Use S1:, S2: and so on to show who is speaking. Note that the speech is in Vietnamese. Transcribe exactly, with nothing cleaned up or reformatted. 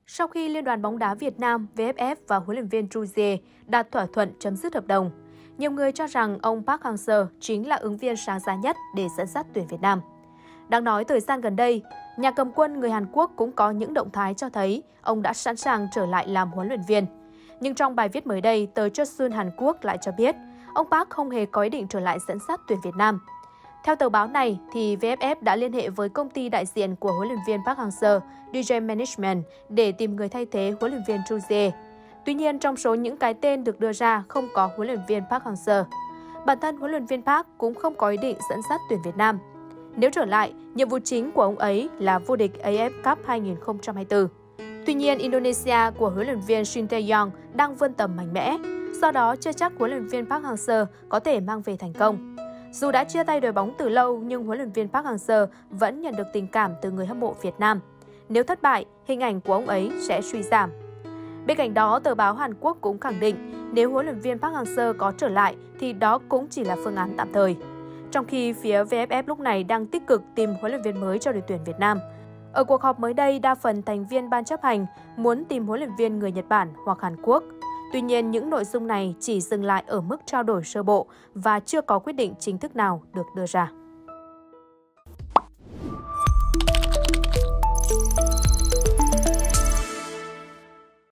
S1: Sau khi Liên đoàn bóng đá Việt Nam vê ép ép và huấn luyện viên Chuzier đạt thỏa thuận chấm dứt hợp đồng, nhiều người cho rằng ông Park Hang-seo chính là ứng viên sáng giá nhất để dẫn dắt tuyển Việt Nam. Đáng nói, thời gian gần đây, nhà cầm quân người Hàn Quốc cũng có những động thái cho thấy ông đã sẵn sàng trở lại làm huấn luyện viên. Nhưng trong bài viết mới đây, tờ Chosun Hàn Quốc lại cho biết ông Park không hề có ý định trở lại dẫn dắt tuyển Việt Nam. Theo tờ báo này, thì vê ép ép đã liên hệ với công ty đại diện của huấn luyện viên Park Hang-seo, đê gi Management, để tìm người thay thế huấn luyện viên Chuzier. Tuy nhiên, trong số những cái tên được đưa ra không có huấn luyện viên Park Hang-seo. Bản thân huấn luyện viên Park cũng không có ý định dẫn dắt tuyển Việt Nam. Nếu trở lại, nhiệm vụ chính của ông ấy là vô địch a ép Cup hai nghìn không trăm hai mươi tư. Tuy nhiên, Indonesia của huấn luyện viên Shin Tae-yong đang vươn tầm mạnh mẽ, do đó chưa chắc huấn luyện viên Park Hang-seo có thể mang về thành công. Dù đã chia tay đội bóng từ lâu, nhưng huấn luyện viên Park Hang-seo vẫn nhận được tình cảm từ người hâm mộ Việt Nam. Nếu thất bại, hình ảnh của ông ấy sẽ suy giảm. Bên cạnh đó, tờ báo Hàn Quốc cũng khẳng định nếu huấn luyện viên Park Hang-seo có trở lại thì đó cũng chỉ là phương án tạm thời. Trong khi phía vê ép ép lúc này đang tích cực tìm huấn luyện viên mới cho đội tuyển Việt Nam. Ở cuộc họp mới đây, đa phần thành viên ban chấp hành muốn tìm huấn luyện viên người Nhật Bản hoặc Hàn Quốc. Tuy nhiên, những nội dung này chỉ dừng lại ở mức trao đổi sơ bộ và chưa có quyết định chính thức nào được đưa ra.